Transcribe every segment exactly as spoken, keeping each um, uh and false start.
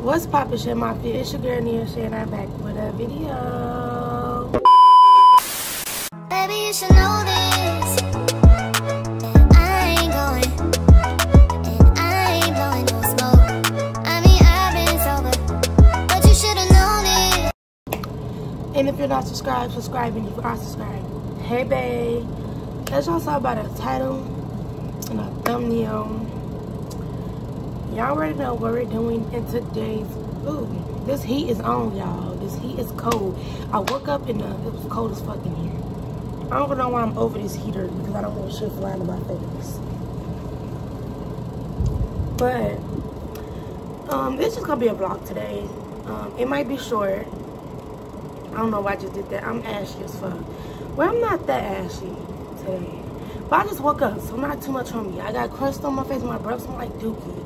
What's poppin', shit mafia? It's your girl Ne'ashay and I'm back with a video. Baby, you should know this. And I ain't going, and I ain't blowing no smoke. I mean, I've been sober, but you should've known it. And if you're not subscribed, subscribe, and if you are subscribed, hey babe. As y'all saw by the title and the thumbnail, y'all already know what we're doing in today's. Ooh, this heat is on, y'all. This heat is cold. I woke up and uh, it was cold as fuck in here. I don't know why I'm over this heater because I don't want shit flying in my face. But um, it's just gonna be a vlog today. Um, it might be short. I don't know why I just did that. I'm ashy as fuck. Well, I'm not that ashy today, but I just woke up, so not too much on me. I got crust on my face. My breath smell like dookie.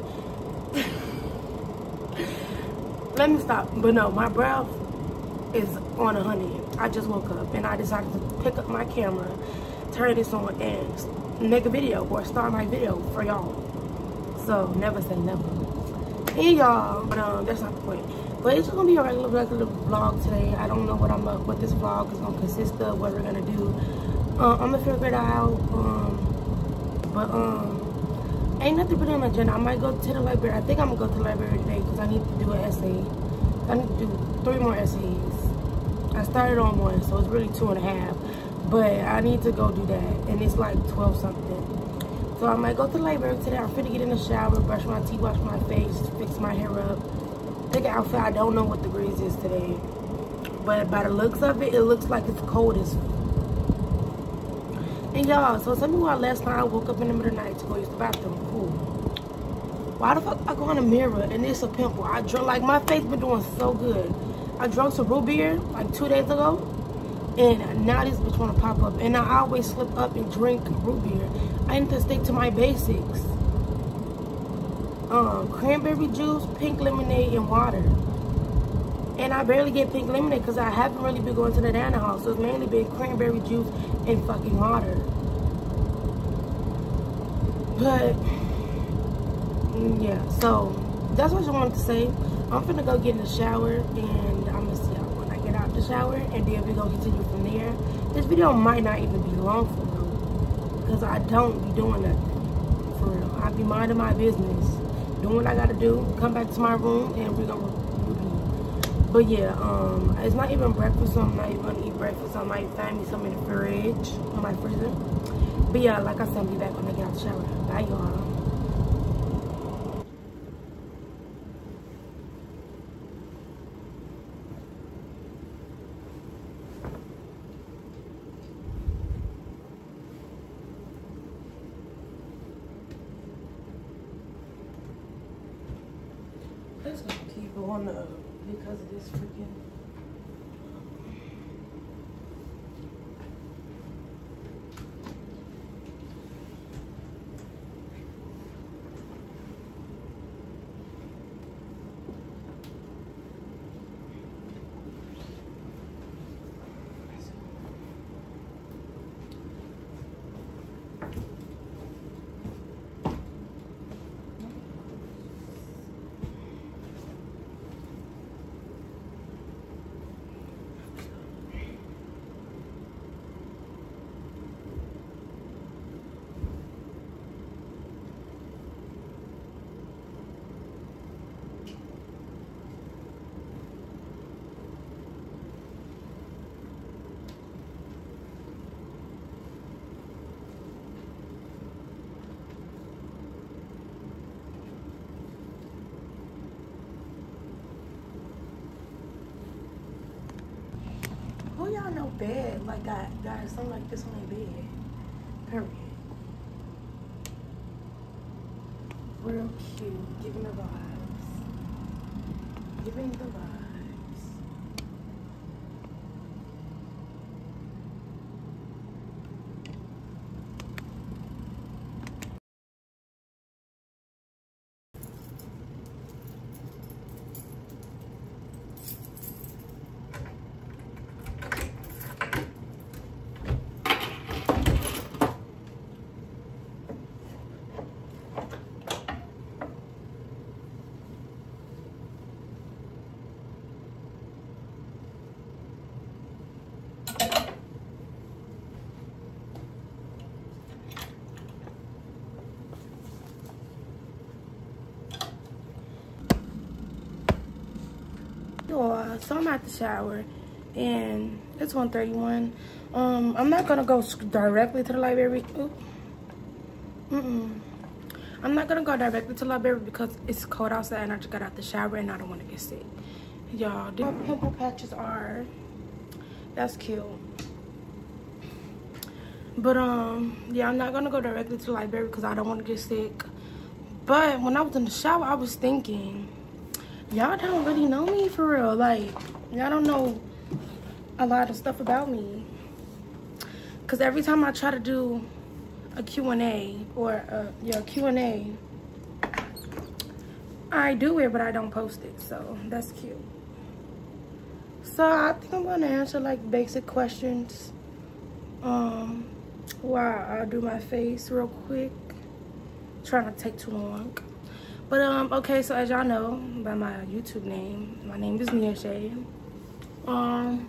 Let me stop. But no, my breath is on a honey. I just woke up and I decided to pick up my camera, turn this on, and make a video or start my video for y'all. So never say never. And y'all, but um, that's not the point. But it's just gonna be a regular, regular vlog today. I don't know what I'm up, what this vlog is gonna consist of, what we're gonna do. Uh, I'm gonna figure it out. Um, but um. Ain't nothing put on the agenda. I might go to the library. I think I'm gonna go to the library today because I need to do an essay. I need to do three more essays. I started on one, so it's really two and a half. But I need to go do that, and it's like twelve something. So I might go to the library today. I'm finna get in the shower, brush my teeth, wash my face, fix my hair up, pick an outfit. I don't know what the breeze is today, but by the looks of it, it looks like it's cold as. And y'all, so tell me why last night I woke up in the middle of the night to go use the bathroom. Cool. Why the fuck I go in the mirror and it's a pimple? I drunk, like my face been doing so good. I drunk some root beer like two days ago, and now this bitch wanna pop up. And I always slip up and drink root beer. I need to stick to my basics. Um, cranberry juice, pink lemonade, and water. And I barely get pink lemonade because I haven't really been going to the Dana house. So it's mainly been cranberry juice and fucking water. But, yeah, so that's what I wanted to say. I'm finna go get in the shower and I'm gonna see how when I get out the shower and then we're gonna continue from there. This video might not even be long for real because I don't be doing nothing for real. I be minding my business, doing what I gotta do, come back to my room and we're gonna. But yeah, um, it's not even breakfast, so I'm not even gonna eat breakfast. I might find me some in the fridge, in my freezer. But yeah, like I said, I'll be back when I get out the shower. Bye, y'all. Let's just keep going up. Because of this freaking y'all know bed like got got something like this on their bed. Period. Real cute, giving the vibes. Giving the vibes. Oh, so I'm at the shower, and it's one thirty-one. Um, I'm not gonna go directly to the library. Ooh. Mm-mm. I'm not gonna go directly to the library because it's cold outside and I just got out the shower and I don't want to get sick. Y'all, my pimple patches are, that's cute. But um, yeah, I'm not gonna go directly to the library because I don't want to get sick. But when I was in the shower, I was thinking, y'all don't really know me for real. Like, y'all don't know a lot of stuff about me. Because every time I try to do a Q and A or a yeah, Q and A, I do it, but I don't post it. So that's cute. So I think I'm going to answer like basic questions. Um, while I'll do my face real quick. Trying not to take too long. But um, okay, so as y'all know by my YouTube name, my name is Ne'ashay. Um,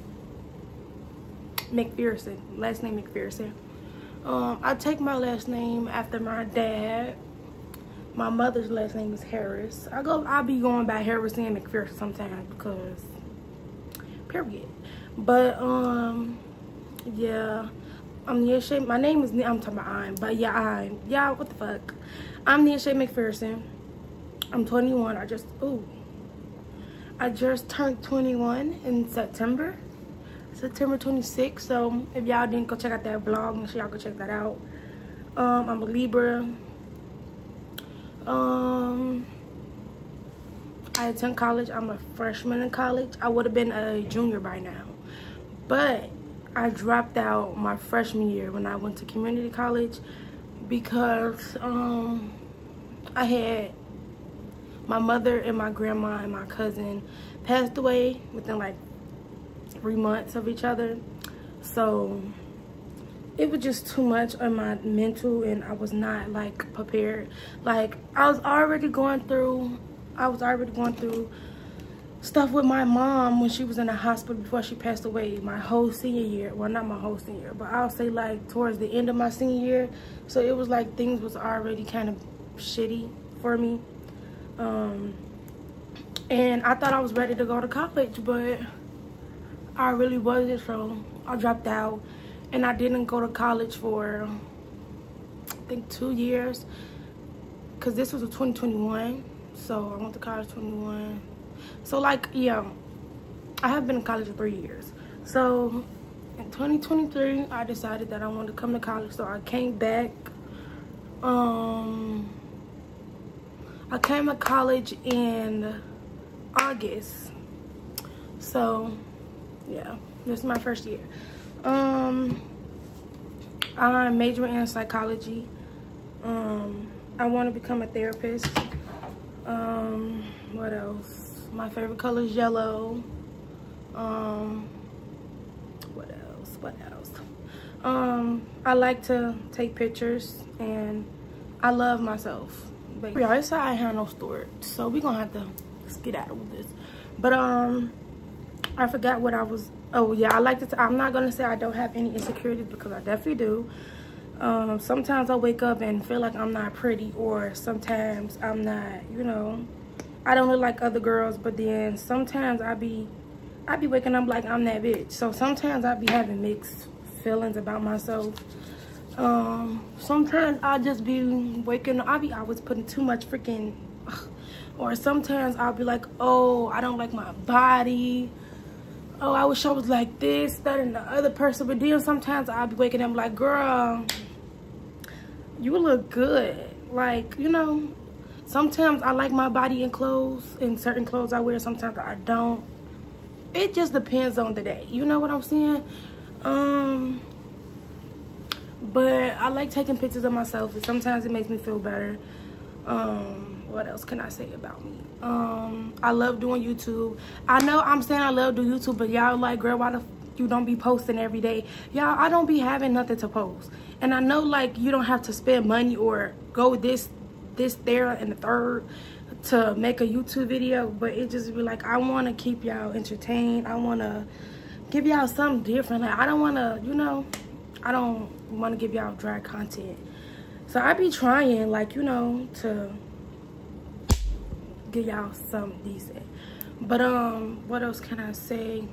McPherson, last name McPherson. Um, I take my last name after my dad. My mother's last name is Harris. I go, I'll be going by Harris and McPherson sometimes because, period. But um, yeah, I'm Ne'ashay. My name is, I'm talking about I'm, but yeah, I'm, yeah, what the fuck? I'm Ne'ashay McPherson. I'm twenty-one. I just, ooh, I just turned twenty-one in September. September twenty-sixth. So if y'all didn't go check out that vlog, make sure y'all go check that out. Um, I'm a Libra. Um, I attend college. I'm a freshman in college. I would have been a junior by now, but I dropped out my freshman year when I went to community college because um, I had my mother and my grandma and my cousin passed away within like three months of each other. So it was just too much on my mental and I was not like prepared. Like I was already going through, I was already going through stuff with my mom when she was in the hospital before she passed away my whole senior year. Well, not my whole senior year, but I'll say like towards the end of my senior year. So it was like things was already kind of shitty for me. Um, and I thought I was ready to go to college, but I really wasn't. So I dropped out and I didn't go to college for I think two years because this was a twenty twenty-one. So I went to college twenty-one. So like, yeah, I have been in college for three years. So in twenty twenty-three, I decided that I wanted to come to college. So I came back. Um, I came to college in August. So yeah, this is my first year. Um, I'm majoring in psychology. Um, I want to become a therapist. Um, what else? My favorite color is yellow. Um, what else? What else? Um, I like to take pictures and I love myself. But y'all, it's how I handle storage. So we're gonna have to skedaddle with this. But um, I forgot what I was. Oh yeah, I like to. I'm not gonna say I don't have any insecurities because I definitely do. Um, sometimes I wake up and feel like I'm not pretty, or sometimes I'm not. You know, I don't look like other girls. But then sometimes I be, I be waking up like I'm that bitch. So sometimes I be having mixed feelings about myself. Um, sometimes I just be waking up. I be always putting too much freaking. Or sometimes I'll be like, oh, I don't like my body. Oh, I wish I was like this, that, and the other person. But then sometimes I'll be waking up like, girl, you look good. Like, you know, sometimes I like my body in clothes, in certain clothes I wear. Sometimes I don't. It just depends on the day. You know what I'm saying? Um, but I like taking pictures of myself. And sometimes it makes me feel better. Um, what else can I say about me? Um, I love doing YouTube. I know I'm saying I love doing YouTube, but y'all like, girl, why the f you don't be posting every day? Y'all, I don't be having nothing to post. And I know like you don't have to spend money or go this, this, there, and the third to make a YouTube video, but it just be like, I want to keep y'all entertained. I want to give y'all something different. Like, I don't want to, you know, I don't want to give y'all dry content. So I be trying, like, you know, to give y'all something decent. But um what else can I say?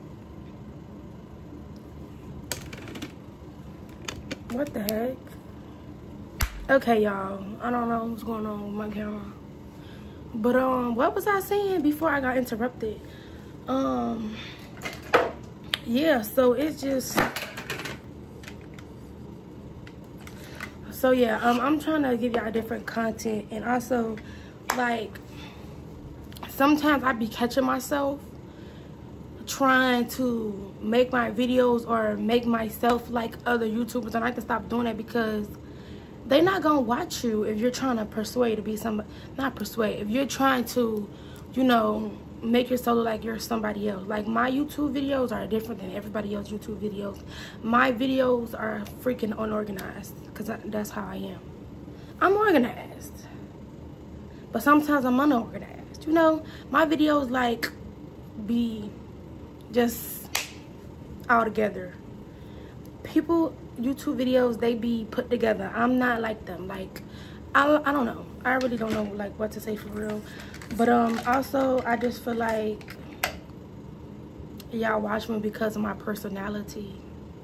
What the heck? Okay, y'all, I don't know what's going on with my camera. But um what was I saying before I got interrupted? Um yeah, so it's just so yeah, um I'm trying to give y'all different content, and also like sometimes I be catching myself trying to make my videos or make myself like other YouTubers, and I have to stop doing that because they're not gonna watch you if you're trying to persuade to be somebody. Not persuade, if you're trying to, you know, make yourself look like you're somebody else. Like, my YouTube videos are different than everybody else's YouTube videos. My videos are freaking unorganized because that's how I am. I'm organized, but sometimes I'm unorganized. You know, my videos like be just all together. People YouTube videos, they be put together. I'm not like them. Like, I, I don't know. I really don't know like what to say for real. But um also I just feel like y'all watch me because of my personality.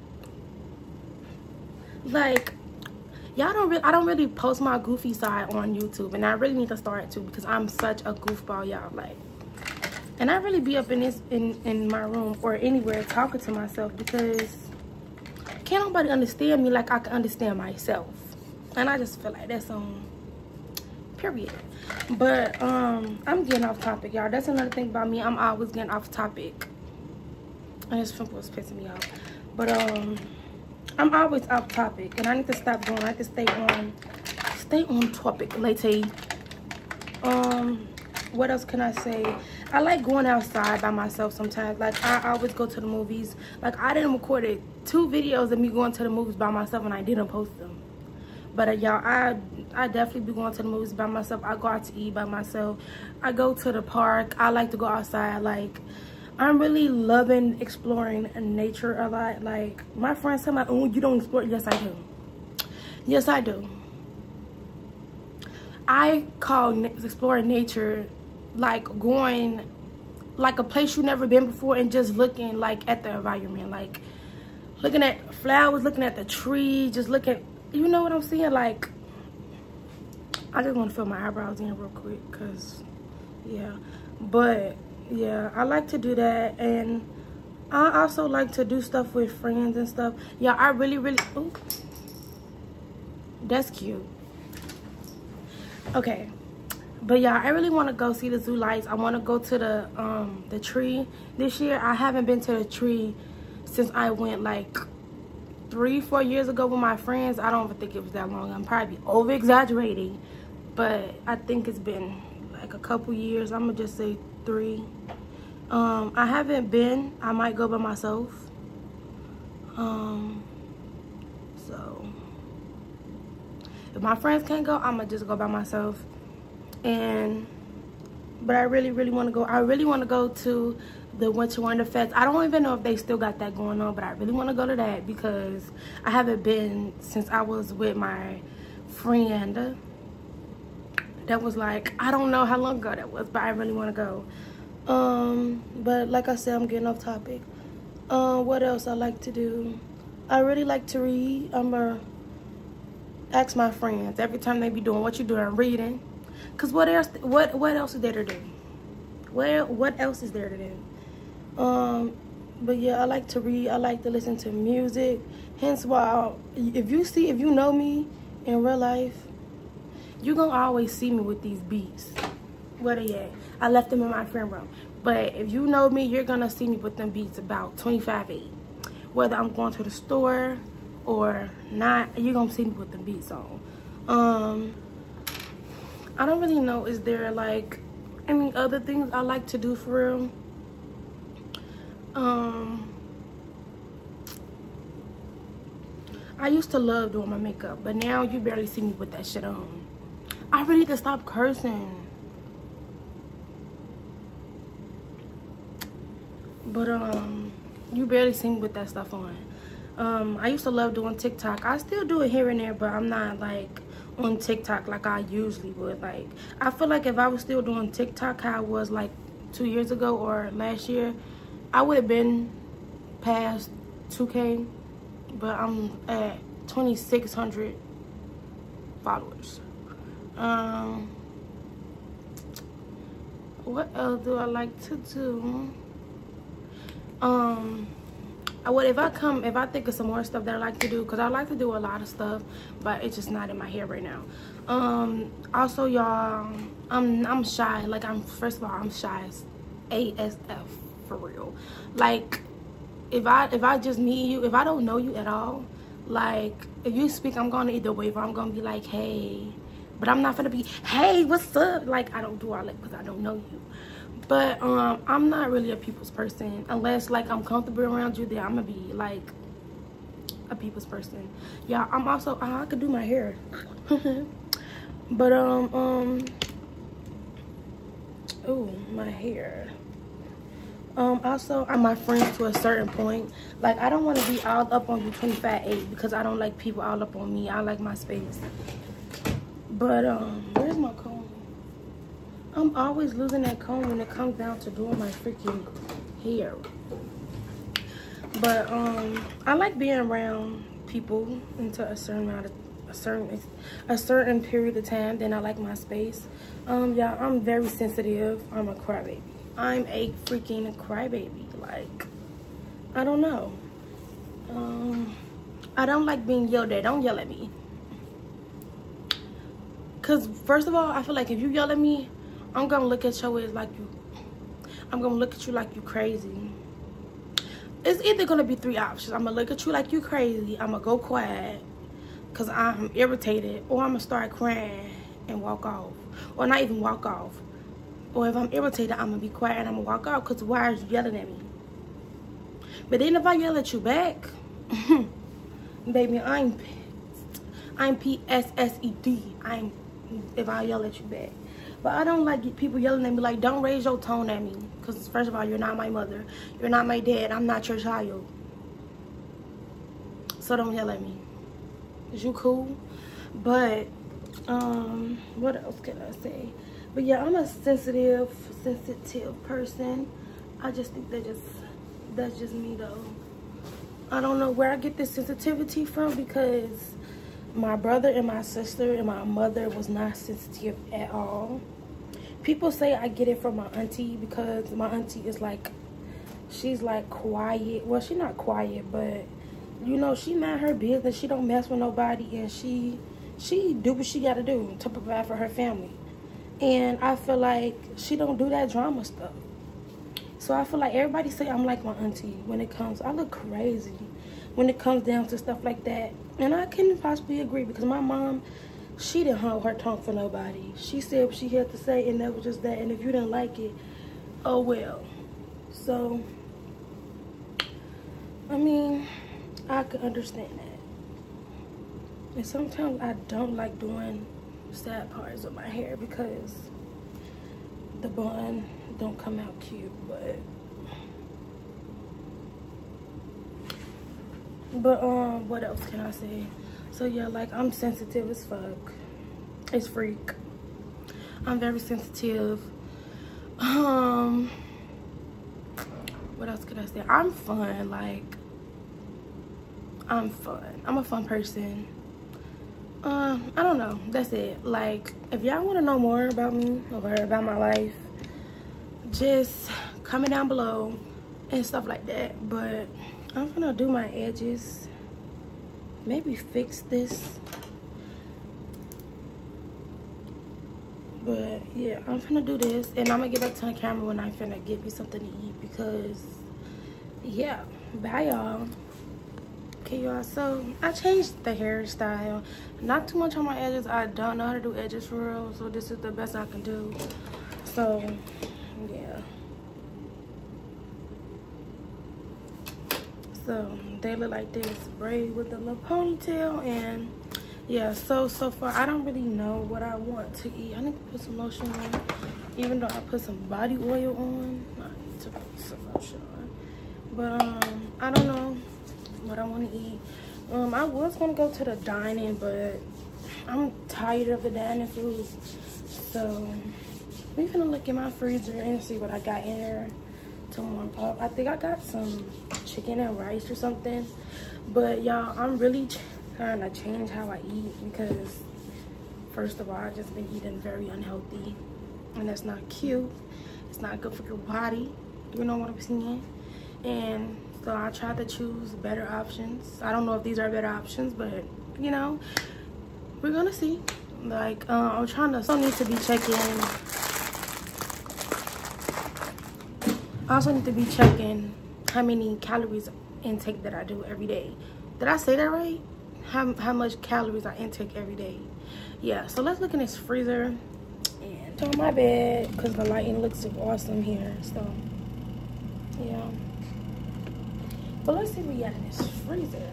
Like, y'all don't really, I don't really post my goofy side on YouTube, and I really need to start to because I'm such a goofball, y'all. Like, and I really be up in this in in my room or anywhere talking to myself because can't nobody understand me like I can understand myself. And I just feel like that's on period. But um I'm getting off topic, y'all. That's another thing about me. I'm always getting off topic, and this film was pissing me off. But um I'm always off topic, and I need to stop doing. I need to stay on stay on topic, lady. Um what else can I say? I like going outside by myself sometimes. Like, I always go to the movies. Like, I didn't record it two videos of me going to the movies by myself, and I didn't post them. But uh, y'all, I I definitely be going to the movies by myself. I go out to eat by myself. I go to the park. I like to go outside. Like, I'm really loving exploring nature a lot. Like, my friends tell me, oh, you don't explore. Yes, I do. Yes, I do. I call exploring nature like going like a place you never been before and just looking like at the environment, like looking at flowers, looking at the tree, just looking, you know what I'm saying? Like, I just want to fill my eyebrows in real quick because yeah. But yeah, I like to do that, and I also like to do stuff with friends and stuff. Yeah, I really really ooh, that's cute. Okay. But yeah, I really want to go see the zoo lights. I want to go to the um the tree this year. I haven't been to the tree since I went like three, four years ago with my friends. I don't even think it was that long. I'm probably over exaggerating, but I think it's been like a couple years. I'm gonna just say three. Um, I haven't been. I might go by myself. Um, so if my friends can't go, I'm gonna just go by myself. And but I really really want to go. I really want to go to the Winter Wonder Fest. I don't even know if they still got that going on, but I really want to go to that because I haven't been since I was with my friend. That was like, I don't know how long ago that was, but I really want to go. Um but like I said, I'm getting off topic. Uh, what else I like to do? I really like to read. I'm gonna ask my friends every time they be doing, what you doing? Reading. Cause what else? What what else is there to do? Well, what else is there to do? Um, but yeah, I like to read. I like to listen to music. Hence why, if you see, if you know me in real life, you gonna always see me with these beats. Where they at? I left them in my friend room. But if you know me, you're gonna see me with them beats about twenty-five eight. Whether I'm going to the store or not, you're gonna see me with them beats on. Um. I don't really know, is there like any other things I like to do for real? Um, I used to love doing my makeup, but now you barely see me with that shit on. I really need to stop cursing. But um, you barely see me with that stuff on. Um, I used to love doing TikTok. I still do it here and there, but I'm not like on TikTok like I usually would. Like, I feel like if I was still doing TikTok how I was like two years ago or last year, I would have been past two K, but I'm at twenty-six hundred followers. Um, what else do I like to do? Um, I would, if I come, if I think of some more stuff that I like to do, because I like to do a lot of stuff, but it's just not in my head right now. Um, also, y'all, I'm, I'm shy. Like, I'm, first of all, I'm shy as A S F, for real. Like, if I, if I just meet you, if I don't know you at all, like, if you speak, I'm going to either wave or I'm going to be like, hey. But I'm not going to be, hey, what's up? Like, I don't do all that because I don't know you. But um, I'm not really a people's person. Unless, like, I'm comfortable around you, then I'm going to be, like, a people's person. Yeah, I'm also, I could do my hair. But, um, um, oh, my hair. Um, also, I'm my friend to a certain point. Like, I don't want to be all up on you twenty-five eight because I don't like people all up on me. I like my space. But, um, where's my comb? I'm always losing that comb when it comes down to doing my freaking hair. But, um, I like being around people until a certain amount of, a certain, a certain period of time. Then I like my space. Um, yeah, I'm very sensitive. I'm a crybaby. I'm a freaking crybaby. Like, I don't know. Um, I don't like being yelled at. Don't yell at me. Because, first of all, I feel like if you yell at me, I'm going to look at your ass like you, I'm going to look at you like you crazy. It's either going to be three options. I'm going to look at you like you crazy. I'm going to go quiet because I'm irritated. Or I'm going to start crying and walk off. Or not even walk off. Or if I'm irritated, I'm going to be quiet and I'm going to walk out because why are you yelling at me? But then if I yell at you back, baby, I'm pissed. I'm P S S E D. I'm, if I yell at you back. But I don't like people yelling at me like, don't raise your tone at me. Because first of all, you're not my mother. You're not my dad. I'm not your child. So don't yell at me. Is you cool? But, um, what else can I say? But yeah, I'm a sensitive, sensitive person. I just think that just, that's just me though. I don't know where I get this sensitivity from because my brother and my sister and my mother was not sensitive at all. People say I get it from my auntie because my auntie is like, she's like quiet. Well, she's not quiet, but you know, she not her business. She don't mess with nobody and she, she do what she gotta do to provide for her family. And I feel like she don't do that drama stuff. So I feel like everybody say I'm like my auntie when it comes, I look crazy when it comes down to stuff like that. And I couldn't possibly agree because my mom, she didn't hold her tongue for nobody. She said what she had to say and that was just that. And if you didn't like it, oh well. So, I mean, I could understand that. And sometimes I don't like doing sad parts of my hair because the bun don't come out cute, but but um what else can I say? So yeah, like I'm sensitive as fuck. It's freak. I'm very sensitive. Um what else can I say? I'm fun. Like I'm fun. I'm a fun person. Um, I don't know. That's it. Like, if y'all want to know more about me or about my life, just comment down below and stuff like that. But I'm gonna do my edges. Maybe fix this. But yeah, I'm gonna do this and I'm gonna get back to the camera when I'm finna get me something to eat because yeah. Bye y'all. Okay y'all, so I changed the hairstyle. Not too much on my edges. I don't know how to do edges for real, so this is the best I can do. So yeah, so they look like this, braid with a little ponytail. And yeah, so so far I don't really know what I want to eat. I need to put some lotion on, even though I put some body oil on. I need to put some lotion on, but um I don't know what I want to eat. Um, I was gonna go to the dining, but I'm tired of the dining food. So We gonna look in my freezer and see what I got in there to warm up. I think I got some chicken and rice or something. But y'all, I'm really trying to change how I eat because first of all, I've just been eating very unhealthy. And that's not cute. It's not good for your body. You know what I'm saying? And so I tried to choose better options. I don't know if these are better options, but you know, we're gonna see. Like, uh, I'm trying to, I also need to be checking, I also need to be checking how many calories intake that I do every day. Did I say that right? How, how much calories I intake every day. Yeah, so let's look in this freezer and on my bed because the lighting looks awesome here. So, yeah. But let's see what we got in this freezer.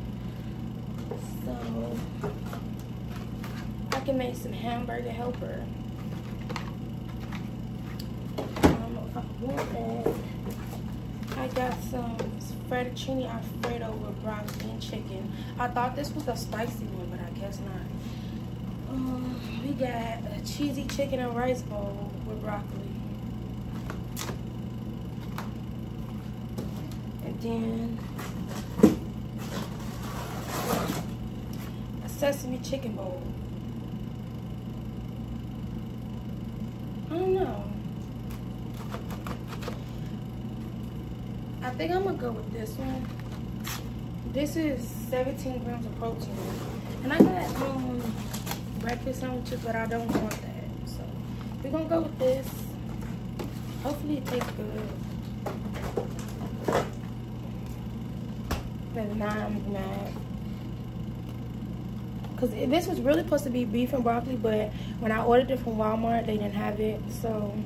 So, I can make some hamburger helper. I don't know if I want that. I got some fettuccine alfredo with broccoli and chicken. I thought this was a spicy one, but I guess not. Um, we got a cheesy chicken and rice bowl with broccoli. And then a sesame chicken bowl. I don't know. I think I'm gonna go with this one. This is seventeen grams of protein. And I got um breakfast sandwiches, but I don't want that. So we're gonna go with this. Hopefully it tastes good. Maybe not, I'm mad. Cause this was really supposed to be beef and broccoli, but when I ordered it from Walmart, they didn't have it. So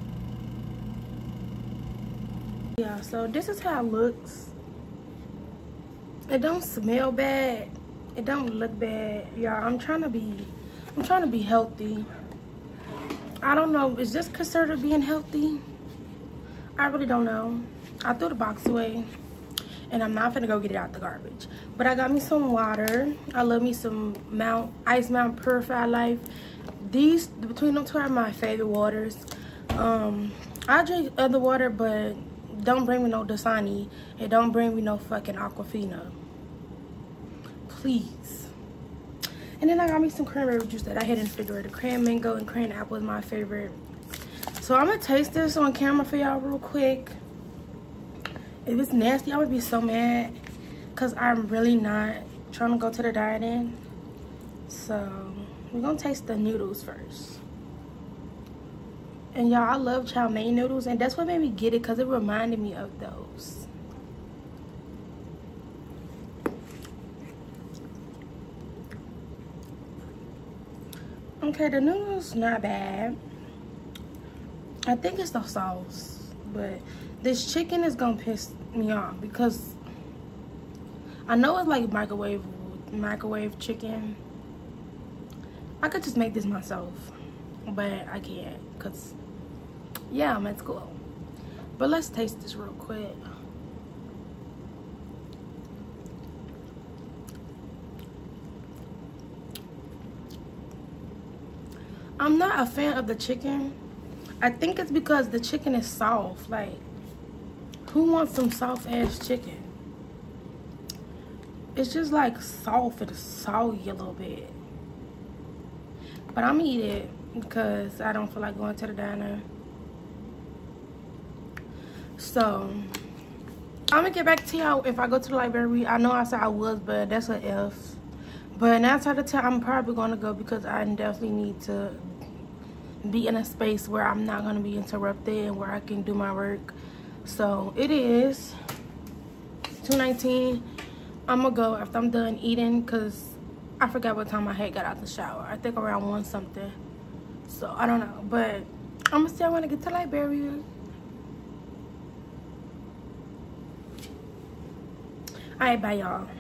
yeah, so this is how it looks. It don't smell bad. It don't look bad. Y'all, I'm trying to be, I'm trying to be healthy. I don't know, is this considered being healthy? I really don't know. I threw the box away and I'm not gonna go get it out the garbage. But I got me some water. I love me some Mount Ice Mountain Purified Life. These, between them two, are my favorite waters. Um, I drink other water, but don't bring me no Dasani and don't bring me no fucking Aquafina, please. And then I got me some cranberry juice that I had in the refrigerator. Cran mango and cran apple is my favorite. So I'm gonna taste this on camera for y'all real quick. If it's nasty, I would be so mad because I'm really not trying to go to the dieting. So we're gonna taste the noodles first. And y'all, I love chow mein noodles, and that's what made me get it because it reminded me of those. Okay, the noodles not bad. I think it's the sauce, but this chicken is gonna piss me off because I know it's like microwave microwave chicken. I could just make this myself, but I can't because yeah, I'm at school. But let's taste this real quick. I'm not a fan of the chicken. I think it's because the chicken is soft. Like, who wants some soft ass chicken? It's just like soft and soggy a little bit. But I'm gonna eat it because I don't feel like going to the diner. So I'm gonna get back to y'all if I go to the library. I know I said I was, but that's an if. But nine out of ten, I'm probably gonna go because I definitely need to be in a space where I'm not gonna be interrupted and where I can do my work. So it is two nineteen. I'm gonna go after I'm done eating because I forgot what time I had got out the shower. I think around one something. So I don't know, but I'm gonna still want to get to the library. All right, bye y'all.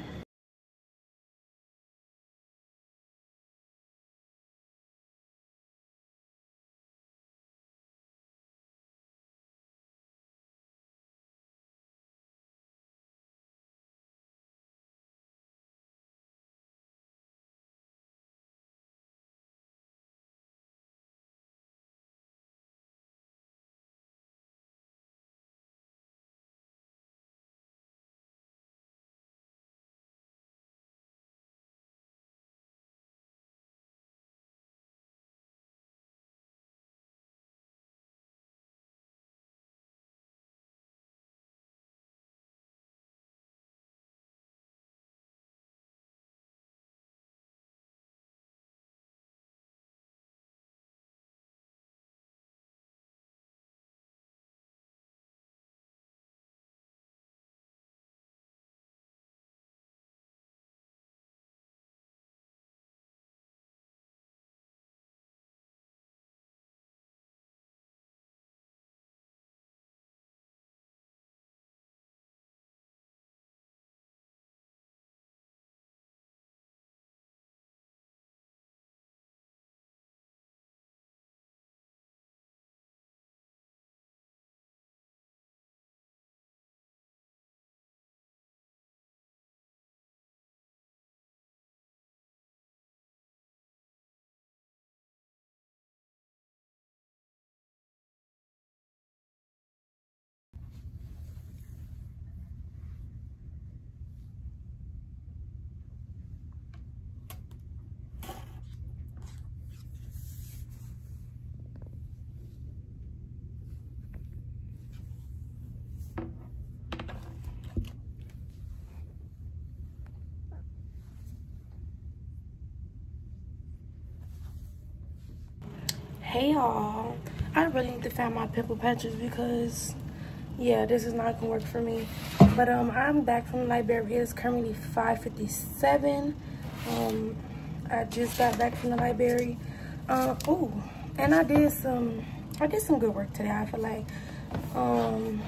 Hey y'all, I really need to find my pimple patches because yeah, this is not gonna work for me. But um I'm back from the library. It's currently five fifty-seven. um I just got back from the library. Uh, oh, and I did some I did some good work today. I feel like um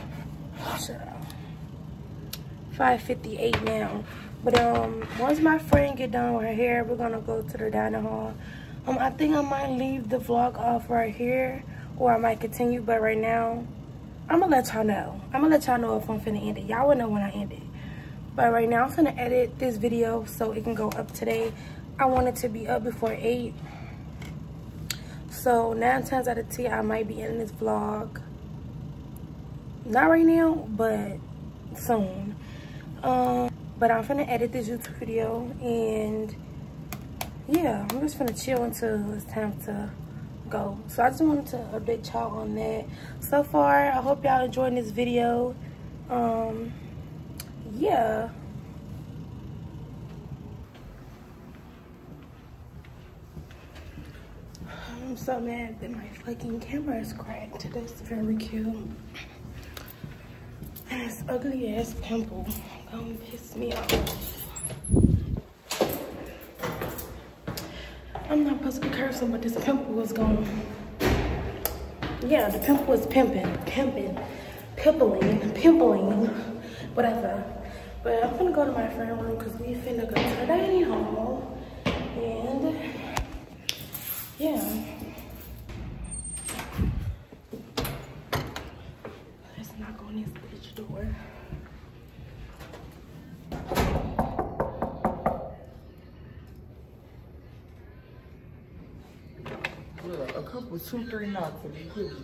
five fifty-eight now. But um once my friend get done with her hair, we're gonna go to the dining hall. Um, I think I might leave the vlog off right here, or I might continue, but right now, I'm gonna let y'all know. I'm gonna let y'all know if I'm finna end it. Y'all will know when I end it. But right now, I'm finna edit this video so it can go up today. I want it to be up before eight. So nine times out of ten, I might be ending this vlog. Not right now, but soon. Um, but I'm finna edit this YouTube video, and yeah, I'm just gonna chill until it's time to go. So I just wanted to update y'all on that. So far, I hope y'all enjoying this video. Um, yeah. I'm so mad that my fucking camera is cracked. That's very cute. And this ugly ass pimple gonna piss me off. I'm not supposed to be cursing, but this pimple was gone. Yeah, the pimple was pimping, pimping, pimpling, pimpling, whatever. But I'm gonna go to my friend room because we finna go to the dining hall. And yeah. Let's knock on this bitch door. A couple, two, three knocks will be good.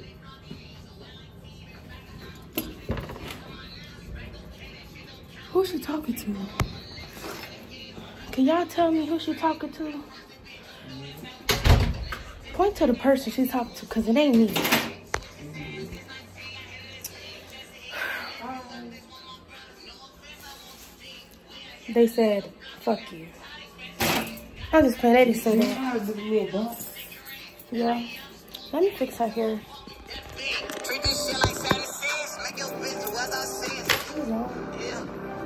Who's she talking to? Can y'all tell me who she talking to? Point to the person she's talking to, because it ain't me. They said, fuck you. I'm just playing. They didn't say that. Yeah. Let me fix her hair. Treat this shit like seventy-six. Make your bitch do as I say. Yeah.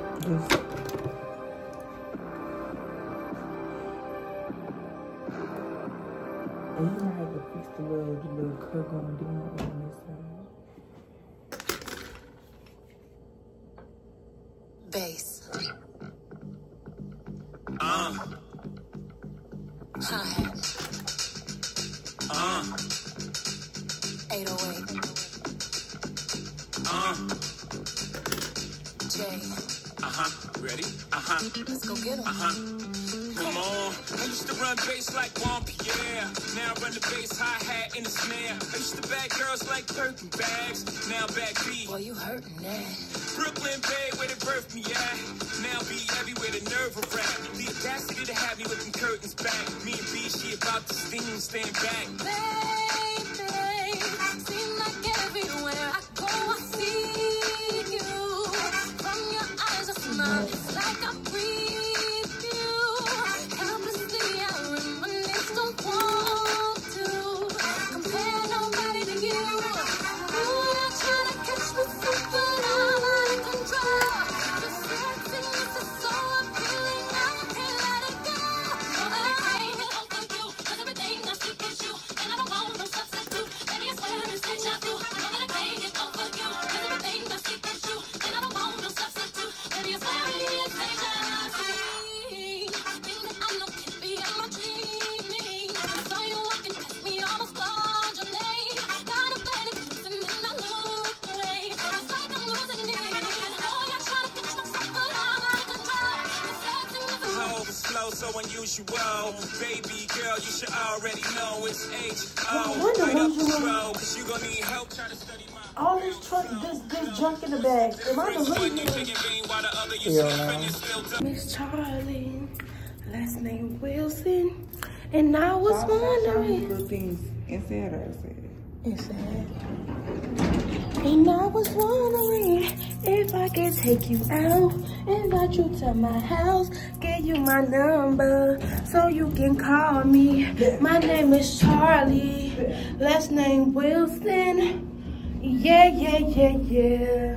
And you gonna have to fix the little, the little cut going down on this side. Bass. Uh. Hi-hat. Uh. eight oh eight. Uh. J. Uh-huh. Ready? Uh-huh. Let's go get 'em. Uh-huh. Come on. I used to run bass like Juan Pierre. Now I run the bass hi-hat in the snare. I used to bag girls like Birkin bags. Now back B. Boy, you hurting that. Brooklyn Bay, where they birthed me at. Now be everywhere, the nerve of rap. The audacity to have me with them curtains back. Me and B, she about to sting, stand back. Baby, seem like everywhere I go, I see you. From your eyes, I smile just like I breathe you. Helplessly, I reminisce, don't want to compare nobody to you. Ooh, you're trying to catch me slipping, but I'm out of control. Your sexiness is so appealing, I can't let it go. Oh, everything is all for you, 'cause everything I see is you, and I don't want no substitute. Baby, I swear it's deja vu. I know that everything is all for you, 'cause everything I see is you, and I don't want no substitute. Baby, I swear it's deja vu. Thing that I know can be in my dreaming. I saw you walking past me, almost called your name. Got a bad feeling and I looked away. It's like I'm losing it. Oh, you're trying to catch myself, but I'm out of control. Your sexiness is Slow, slow, so unusual. Baby girl, you should already know it's H O. Right up the road, 'cause you gonna need help trying to study my. All this truck, this this junk in the bag. Am I the One you reason? chicken bean while the other you Yeah. sleeping is still done. Miss Charlie, last name Wilson, and I was wondering. Little things inside her. Inside. And I was wondering if I could take you out, invite you to my house, give you my number so you can call me. My name is Charlie. Last name Wilson. Yeah, yeah, yeah, yeah.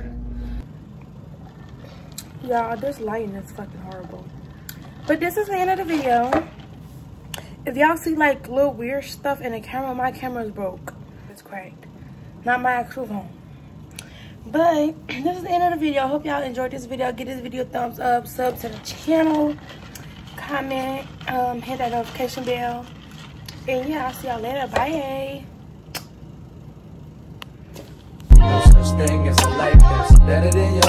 Y'all, this lighting is fucking horrible. But this is the end of the video. If y'all see like little weird stuff in the camera, my camera's broke. It's cracked. Not my actual phone. But this is the end of the video. I hope y'all enjoyed this video. Give this video a thumbs up, sub to the channel, comment, um, hit that notification bell. And yeah, I'll see y'all later. Bye. No such thing as a life that's better than yours.